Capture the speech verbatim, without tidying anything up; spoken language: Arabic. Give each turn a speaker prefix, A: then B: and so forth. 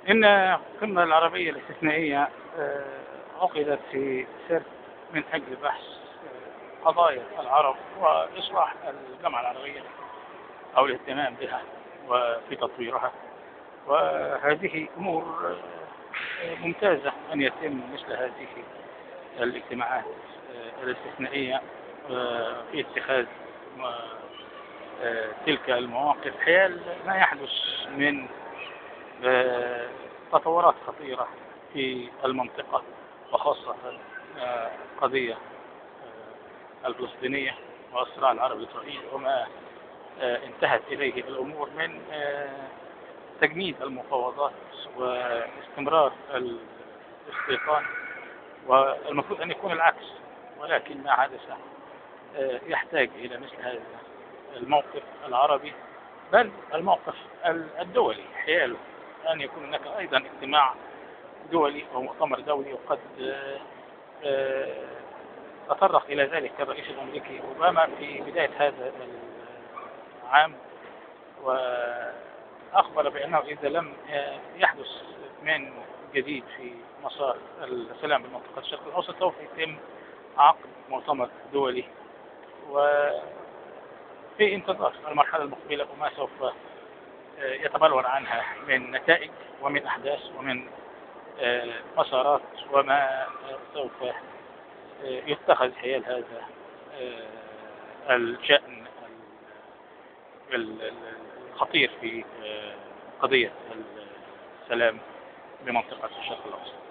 A: إن القمة العربية الاستثنائية آه، عقدت في سرت من أجل بحث آه، قضايا العرب وإصلاح الجامعة العربية أو الاهتمام بها وفي تطويرها. وهذه أمور آه، ممتازة أن يتم مثل هذه الاجتماعات آه، الاستثنائية آه، في اتخاذ آه، تلك المواقف حيال ما يحدث من آه، تطورات خطيرة في المنطقة، وخاصة آه، قضية آه، الفلسطينية والصراع العربي الإسرائيلي وما آه، انتهت إليه الأمور من آه، تجميد المفاوضات واستمرار الاستيطان. والمفروض أن يكون العكس، ولكن ما حدث آه، يحتاج إلى مثل هذا الموقف العربي، بل الموقف الدولي حياله أن يكون هناك أيضا اجتماع دولي أو مؤتمر دولي. وقد آه، آه، تطرق إلى ذلك الرئيس الأمريكي أوباما في بداية هذا العام، وأخبر بأنه إذا لم آه، يحدث من جديد في مسار السلام بمنطقة الشرق الأوسط سوف يتم عقد مؤتمر دولي، وفي انتظار المرحلة المقبلة وما سوف يتبلور عنها من نتائج ومن أحداث ومن مسارات وما سوف يتخذ حيال هذا الشأن الخطير في قضية السلام بمنطقة الشرق الأوسط.